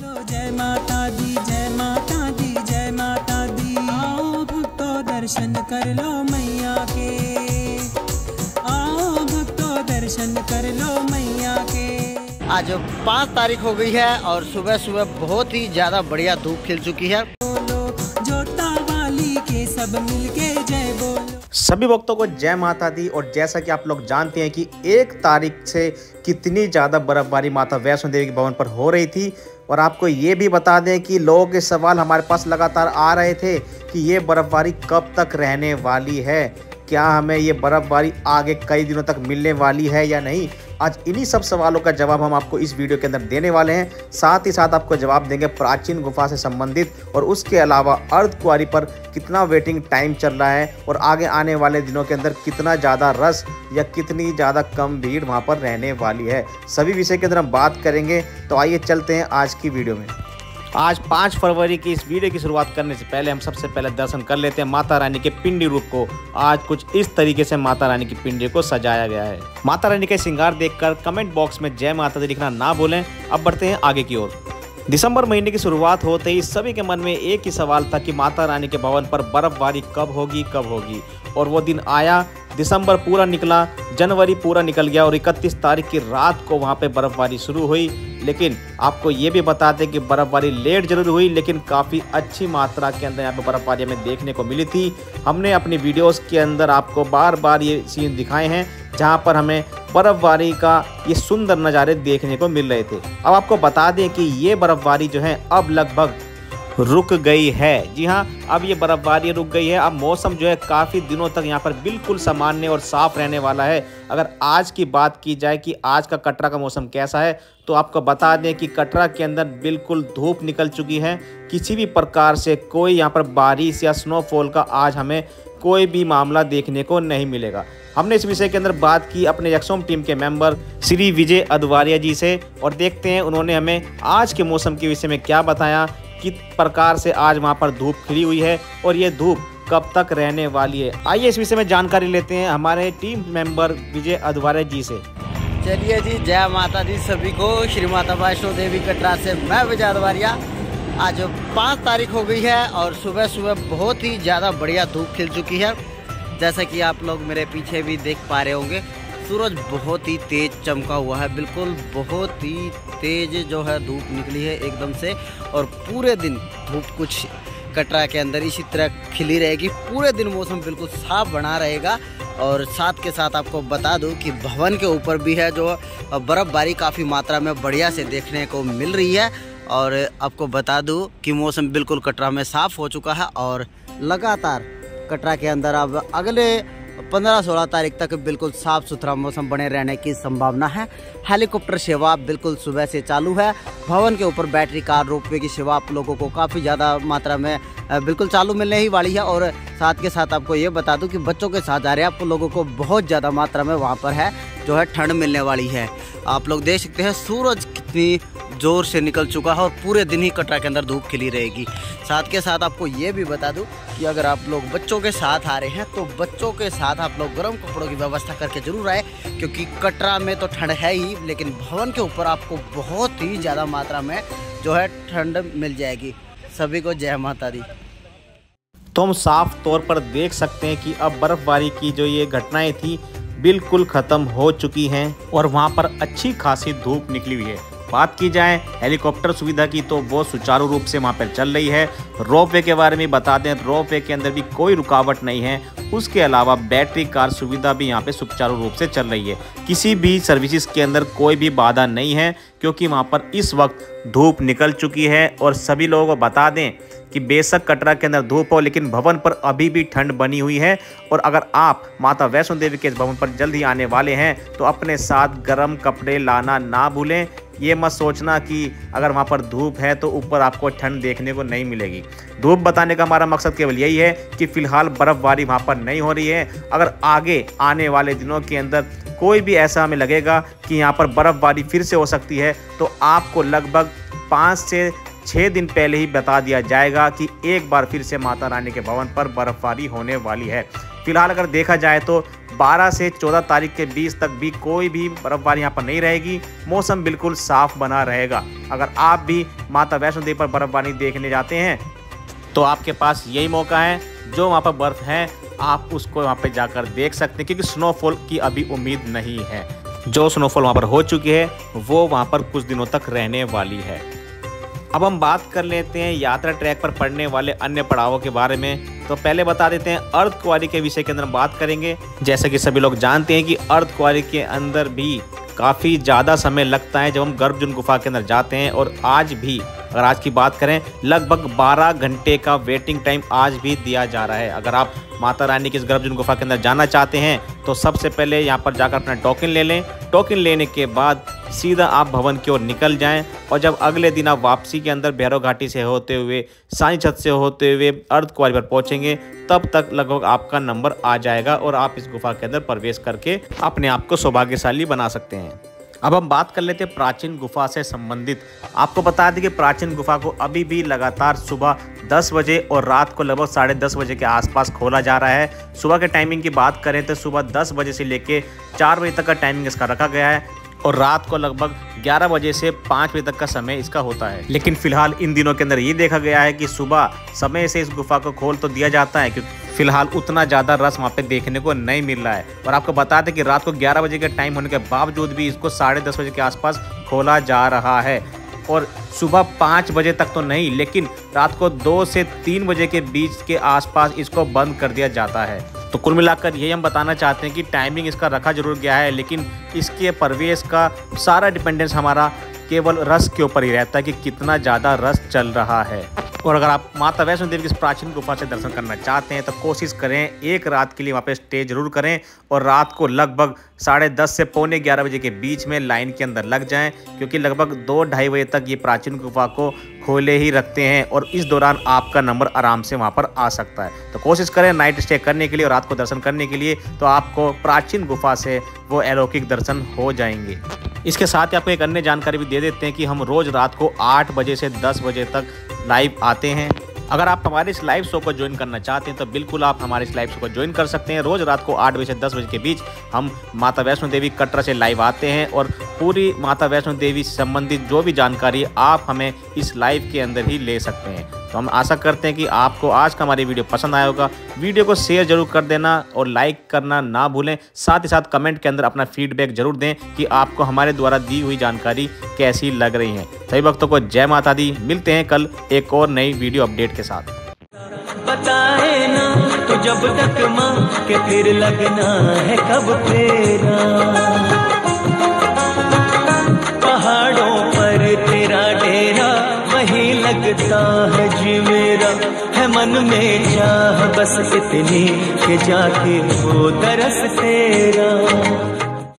जय माता दी, जय माता दी, जय माता दी। आओ भक्तों दर्शन कर लो मैया के, आओ भक्तों दर्शन कर लो मैया के। आज 5 तारीख हो गई है और सुबह सुबह बहुत ही ज़्यादा बढ़िया धूप खिल चुकी है। बोलो जोता वाली के सब मिलके जय बोलो। सभी भक्तों को जय माता दी। और जैसा कि आप लोग जानते हैं कि 1 तारीख से कितनी ज़्यादा बर्फबारी माता वैष्णो देवी के भवन पर हो रही थी। और आपको ये भी बता दें कि लोगों के सवाल हमारे पास लगातार आ रहे थे कि ये बर्फबारी कब तक रहने वाली है, क्या हमें ये बर्फबारी आगे कई दिनों तक मिलने वाली है या नहीं। आज इन्हीं सब सवालों का जवाब हम आपको इस वीडियो के अंदर देने वाले हैं। साथ ही साथ आपको जवाब देंगे प्राचीन गुफा से संबंधित, और उसके अलावा अर्धकुंवारी पर कितना वेटिंग टाइम चल रहा है और आगे आने वाले दिनों के अंदर कितना ज़्यादा रश या कितनी ज़्यादा कम भीड़ वहाँ पर रहने वाली है। सभी विषय के अंदर हम बात करेंगे। तो आइए चलते हैं आज की वीडियो में। आज 5 फरवरी की इस वीडियो की शुरुआत करने से पहले हम सबसे पहले दर्शन कर लेते हैं माता रानी के पिंडी रूप को। आज कुछ इस तरीके से माता रानी की पिंडी को सजाया गया है। माता रानी का श्रृंगार देखकर कमेंट बॉक्स में जय माता दी लिखना ना भूलें। अब बढ़ते हैं आगे की ओर। दिसंबर महीने की शुरुआत होते ही सभी के मन में एक ही सवाल था कि माता रानी के भवन पर बर्फबारी कब होगी। और वो दिन आया। दिसंबर पूरा निकला, जनवरी पूरा निकल गया और 31 तारीख की रात को वहाँ पे बर्फबारी शुरू हुई। लेकिन आपको ये भी बता दें कि बर्फबारी लेट जरूर हुई, लेकिन काफ़ी अच्छी मात्रा के अंदर यहाँ पे बर्फबारी हमें देखने को मिली थी। हमने अपनी वीडियोस के अंदर आपको बार बार ये सीन दिखाए हैं जहाँ पर हमें बर्फबारी का ये सुंदर नज़ारे देखने को मिल रहे थे। अब आपको बता दें कि ये बर्फबारी जो है अब लगभग रुक गई है। जी हाँ, अब ये बर्फबारी रुक गई है। अब मौसम जो है काफ़ी दिनों तक यहाँ पर बिल्कुल सामान्य और साफ़ रहने वाला है। अगर आज की बात की जाए कि आज का कटरा का मौसम कैसा है, तो आपको बता दें कि कटरा के अंदर बिल्कुल धूप निकल चुकी है। किसी भी प्रकार से कोई यहाँ पर बारिश या स्नोफॉल का आज हमें कोई भी मामला देखने को नहीं मिलेगा। हमने इस विषय के अंदर बात की अपने यक्षोम टीम के मेंबर श्री विजय अदवारिया जी से, और देखते हैं उन्होंने हमें आज के मौसम के विषय में क्या बताया, किस प्रकार से आज वहाँ पर धूप खिली हुई है और ये धूप कब तक रहने वाली है। आइए इस विषय में जानकारी लेते हैं हमारे टीम मेंबर विजय अदवारिया जी से। चलिए जी, जय माता दी सभी को। श्री माता वैष्णो देवी कटरा से मैं विजय अदवारिया। आज 5 तारीख हो गई है और सुबह सुबह बहुत ही ज़्यादा बढ़िया धूप खिल चुकी है। जैसा कि आप लोग मेरे पीछे भी देख पा रहे होंगे, सूरज बहुत ही तेज चमका हुआ है। बिल्कुल बहुत ही तेज जो है धूप निकली है एकदम से, और पूरे दिन धूप कुछ कटरा के अंदर इसी तरह खिली रहेगी। पूरे दिन मौसम बिल्कुल साफ बना रहेगा। और साथ के साथ आपको बता दूं कि भवन के ऊपर भी है जो बर्फबारी काफ़ी मात्रा में बढ़िया से देखने को मिल रही है। और आपको बता दूं कि मौसम बिल्कुल कटरा में साफ़ हो चुका है और लगातार कटरा के अंदर अब अगले 15-16 तारीख तक बिल्कुल साफ़ सुथरा मौसम बने रहने की संभावना है। हेलीकॉप्टर सेवा बिल्कुल सुबह से चालू है। भवन के ऊपर बैटरी कार रोपवे की सेवा आप लोगों को काफ़ी ज़्यादा मात्रा में बिल्कुल चालू मिलने ही वाली है। और साथ के साथ आपको ये बता दूं कि बच्चों के साथ जा रहे हैं आप लोगों को बहुत ज़्यादा मात्रा में वहाँ पर है जो है ठंड मिलने वाली है। आप लोग देख सकते हैं सूरज कितनी ज़ोर से निकल चुका है और पूरे दिन ही कटरा के अंदर धूप खिली रहेगी। साथ के साथ आपको ये भी बता दूं कि अगर आप लोग बच्चों के साथ आ रहे हैं तो बच्चों के साथ आप लोग गर्म कपड़ों की व्यवस्था करके जरूर आए, क्योंकि कटरा में तो ठंड है ही, लेकिन भवन के ऊपर आपको बहुत ही ज़्यादा मात्रा में जो है ठंड मिल जाएगी। सभी को जय माता दी। तो हम साफ तौर पर देख सकते हैं कि अब बर्फबारी की जो ये घटनाएं थी बिल्कुल ख़त्म हो चुकी हैं और वहाँ पर अच्छी खासी धूप निकली हुई है। बात की जाए हेलीकॉप्टर सुविधा की तो वो सुचारू रूप से वहाँ पर चल रही है। रोपवे के बारे में बता दें, रोपवे के अंदर भी कोई रुकावट नहीं है। उसके अलावा बैटरी कार सुविधा भी यहाँ पे सुचारू रूप से चल रही है। किसी भी सर्विसेज के अंदर कोई भी बाधा नहीं है, क्योंकि वहाँ पर इस वक्त धूप निकल चुकी है। और सभी लोगों को बता दें कि बेशक कटरा के अंदर धूप हो, लेकिन भवन पर अभी भी ठंड बनी हुई है। और अगर आप माता वैष्णो देवी के इस भवन पर जल्द ही आने वाले हैं तो अपने साथ गर्म कपड़े लाना ना भूलें। ये मत सोचना कि अगर वहाँ पर धूप है तो ऊपर आपको ठंड देखने को नहीं मिलेगी। धूप बताने का हमारा मकसद केवल यही है कि फ़िलहाल बर्फ़बारी वहाँ पर नहीं हो रही है। अगर आगे आने वाले दिनों के अंदर कोई भी ऐसा हमें लगेगा कि यहाँ पर बर्फ़बारी फिर से हो सकती है, तो आपको लगभग 5 से 6 दिन पहले ही बता दिया जाएगा कि एक बार फिर से माता रानी के भवन पर बर्फबारी होने वाली है। फिलहाल अगर देखा जाए तो 12 से 14 तारीख के बीच तक भी कोई भी बर्फबारी यहाँ पर नहीं रहेगी। मौसम बिल्कुल साफ बना रहेगा। अगर आप भी माता वैष्णो देवी पर बर्फबारी देखने जाते हैं तो आपके पास यही मौका है। जो वहाँ पर बर्फ़ है आप उसको वहाँ पे जाकर देख सकते हैं, क्योंकि स्नोफॉल की अभी उम्मीद नहीं है। जो स्नोफॉल वहाँ पर हो चुकी है वो वहाँ पर कुछ दिनों तक रहने वाली है। अब हम बात कर लेते हैं यात्रा ट्रैक पर पड़ने वाले अन्य पड़ावों के बारे में। तो पहले बता देते हैं अर्ध कुंवारी के विषय के अंदर बात करेंगे। जैसे कि सभी लोग जानते हैं कि अर्ध कुंवारी के अंदर भी काफ़ी ज़्यादा समय लगता है जब हम गर्भजून गुफा के अंदर जाते हैं। और आज भी अगर आज की बात करें लगभग 12 घंटे का वेटिंग टाइम आज भी दिया जा रहा है। अगर आप माता रानी की इस गर्भजून गुफा के अंदर जाना चाहते हैं तो सबसे पहले यहाँ पर जाकर अपना टोकन ले लें। टोकन लेने के बाद सीधा आप भवन की ओर निकल जाएं और जब अगले दिन आप वापसी के अंदर भैरव घाटी से होते हुए साईं छत से होते हुए अर्ध कुंवारी पर पहुंचेंगे तब तक लगभग आपका नंबर आ जाएगा और आप इस गुफा के अंदर प्रवेश करके अपने आप को सौभाग्यशाली बना सकते हैं। अब हम बात कर लेते हैं प्राचीन गुफा से संबंधित। आपको बता दें कि प्राचीन गुफा को अभी भी लगातार सुबह 10 बजे और रात को लगभग 10:30 बजे के आसपास खोला जा रहा है। सुबह के टाइमिंग की बात करें तो सुबह 10 बजे से लेके 4 बजे तक का टाइमिंग इसका रखा गया है और रात को लगभग 11 बजे से 5 बजे तक का समय इसका होता है। लेकिन फिलहाल इन दिनों के अंदर ये देखा गया है कि सुबह समय से इस गुफा को खोल तो दिया जाता है, क्योंकि फिलहाल उतना ज़्यादा रस वहाँ पे देखने को नहीं मिल रहा है। और आपको बता दें कि रात को 11 बजे के टाइम होने के बावजूद भी इसको 10:30 बजे के आसपास खोला जा रहा है। और सुबह 5 बजे तक तो नहीं, लेकिन रात को 2 से 3 बजे के बीच के आसपास इसको बंद कर दिया जाता है। तो कुल मिलाकर यही हम बताना चाहते हैं कि टाइमिंग इसका रखा जरूर गया है, लेकिन इसके प्रवेश का सारा डिपेंडेंस हमारा केवल रस के ऊपर ही रहता है कि कितना ज़्यादा रस चल रहा है। और अगर आप माता वैष्णो देवी की इस प्राचीन गुफा से दर्शन करना चाहते हैं तो कोशिश करें एक रात के लिए वहाँ पे स्टे जरूर करें और रात को लगभग 10:30 से 11:45 बजे के बीच में लाइन के अंदर लग जाएं, क्योंकि लगभग 2-2:30 बजे तक ये प्राचीन गुफा को खोले ही रखते हैं और इस दौरान आपका नंबर आराम से वहाँ पर आ सकता है। तो कोशिश करें नाइट स्टे करने के लिए और रात को दर्शन करने के लिए, तो आपको प्राचीन गुफा से वो अलौकिक दर्शन हो जाएंगे। इसके साथ ही आपको एक अन्य जानकारी भी दे देते हैं कि हम रोज़ रात को 8 बजे से 10 बजे तक लाइव आते हैं। अगर आप हमारे इस लाइव शो को ज्वाइन करना चाहते हैं तो बिल्कुल आप हमारे इस लाइव शो को ज्वाइन कर सकते हैं। रोज़ रात को 8 बजे से 10 बजे के बीच हम माता वैष्णो देवी कटरा से लाइव आते हैं और पूरी माता वैष्णो देवी से संबंधित जो भी जानकारी आप हमें इस लाइव के अंदर ही ले सकते हैं। तो हम आशा करते हैं कि आपको आज का हमारी वीडियो पसंद आया होगा। वीडियो को शेयर जरूर कर देना और लाइक करना ना भूलें। साथ ही साथ कमेंट के अंदर अपना फीडबैक जरूर दें कि आपको हमारे द्वारा दी हुई जानकारी कैसी लग रही है। सभी भक्तों को जय माता दी। मिलते हैं कल एक और नई वीडियो अपडेट के साथ। बताए ना तो जब तक माँ के फिर लगना है कब तेरा, पहाड़ों पर तेरा डेरा वही लगता है जी मेरा, है मन में चाह बस इतनी के जाके वो तरस तेरा।